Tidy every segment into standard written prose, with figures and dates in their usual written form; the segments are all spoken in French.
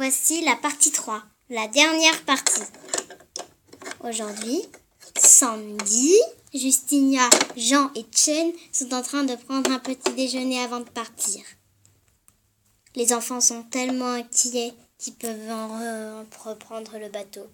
Voici la partie 3, la dernière partie. Aujourd'hui, Sandy, Justinia, Jean et Chen sont en train de prendre un petit déjeuner avant de partir. Les enfants sont tellement inquiets qu'ils peuvent reprendre le bateau.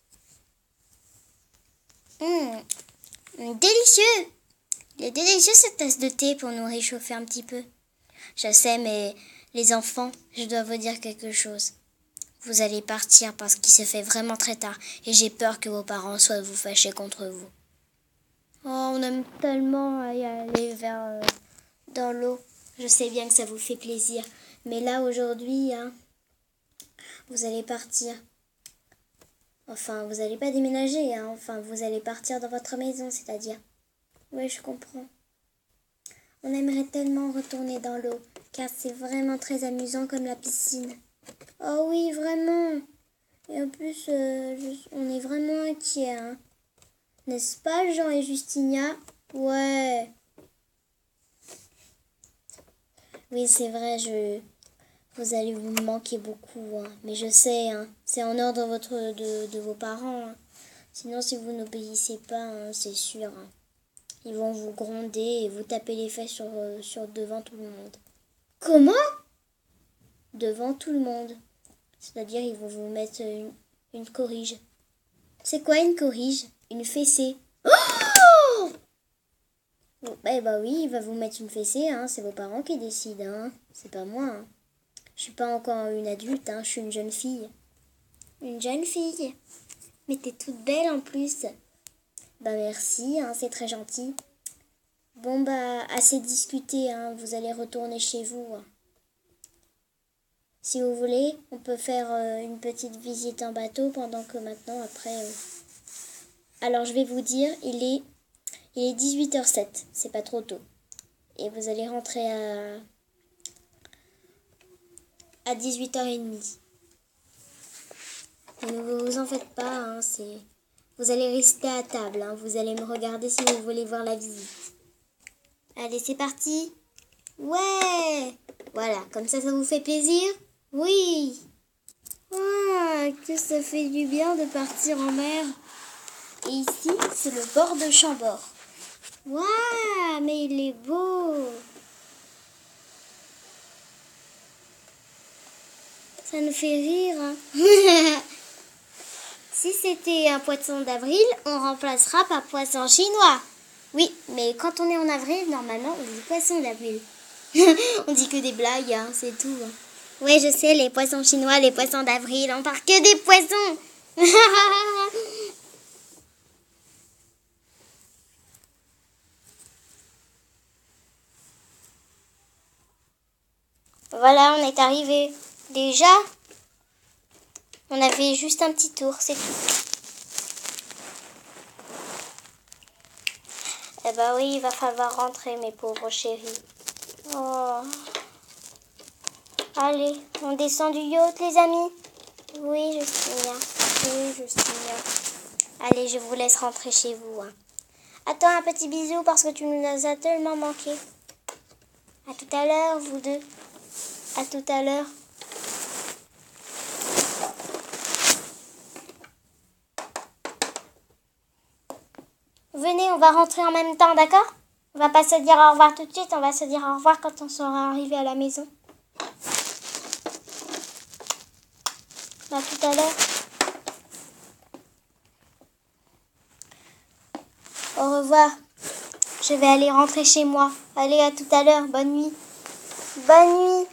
Délicieux! Il est délicieux cette tasse de thé pour nous réchauffer un petit peu. Je sais, mais les enfants, je dois vous dire quelque chose. Vous allez partir parce qu'il se fait vraiment très tard et j'ai peur que vos parents soient vous fâchés contre vous. Oh, on aime tellement y aller dans l'eau. Je sais bien que ça vous fait plaisir, mais là aujourd'hui, vous allez partir. Enfin, vous n'allez pas déménager, Enfin, vous allez partir dans votre maison, c'est-à-dire. Oui, je comprends. On aimerait tellement retourner dans l'eau, car c'est vraiment très amusant comme la piscine. Oh oui, vraiment. Et en plus, on est vraiment inquiets, N'est-ce pas, Jean et Justinia? Ouais. Oui, c'est vrai, vous allez vous manquer beaucoup, Mais je sais, c'est en ordre de vos parents, Sinon, si vous n'obéissez pas, c'est sûr, Ils vont vous gronder et vous taper les fesses sur devant tout le monde. Comment? Devant tout le monde. C'est-à-dire, ils vont vous mettre une corrige. C'est quoi une corrige? Une fessée. Oh! Bah oui, il va vous mettre une fessée, C'est vos parents qui décident, C'est pas moi, Je suis pas encore une adulte, Je suis une jeune fille. Une jeune fille? Mais t'es toute belle en plus. Bah merci, c'est très gentil. Bon bah, assez discuté, Vous allez retourner chez vous. Si vous voulez, on peut faire une petite visite en bateau pendant que maintenant, après... Alors je vais vous dire, il est 18h07, c'est pas trop tôt. Et vous allez rentrer à 18h30. Et ne vous en faites pas, vous allez rester à table, Vous allez me regarder si vous voulez voir la visite. Allez, c'est parti. Ouais. Voilà, comme ça vous fait plaisir? Oui. Ah, que ça fait du bien de partir en mer. Et ici, c'est le bord de Chambord. Waouh, mais il est beau. Ça nous fait rire, Si c'était un poisson d'avril, on remplacera par poisson chinois. Oui, mais quand on est en avril, normalement, on dit poisson d'avril. On dit que des blagues, c'est tout. Oui, je sais, les poissons chinois, les poissons d'avril, on parle que des poissons. Voilà, on est arrivé. Déjà, on avait juste un petit tour, c'est tout. Eh ben oui, il va falloir rentrer, mes pauvres chéris. Oh. Allez, on descend du yacht, les amis. Oui, Justinia. Oui, Justinia. Allez, je vous laisse rentrer chez vous. Attends, un petit bisou parce que tu nous as tellement manqué. À tout à l'heure, vous deux. À tout à l'heure. Venez, on va rentrer en même temps, d'accord? On va pas se dire au revoir tout de suite, on va se dire au revoir quand on sera arrivé à la maison. À tout à l'heure. Au revoir. Je vais aller rentrer chez moi. Allez, à tout à l'heure. Bonne nuit. Bonne nuit.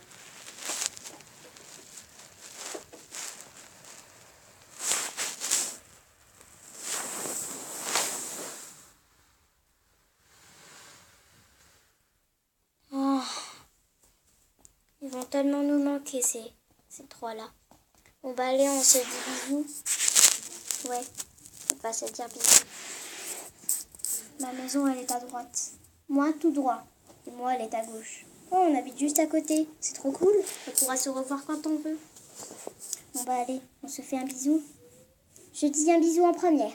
Oh. Ils vont tellement nous manquer, ces trois-là. Bon, bah allez, on se dit bisous. Ouais, on va se dire bisous. Ma maison, elle est à droite. Moi, tout droit. Et moi, elle est à gauche. Oh, on habite juste à côté. C'est trop cool. On pourra se revoir quand on veut. Bon, bah allez, on se fait un bisou. Je dis un bisou en première.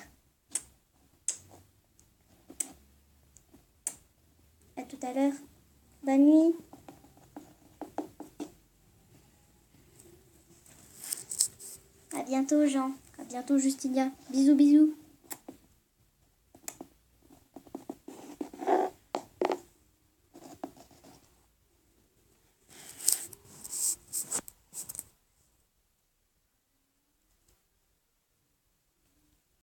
À tout à l'heure. Bonne nuit. À bientôt, Jean. À bientôt, Justinia. Bisous, bisous.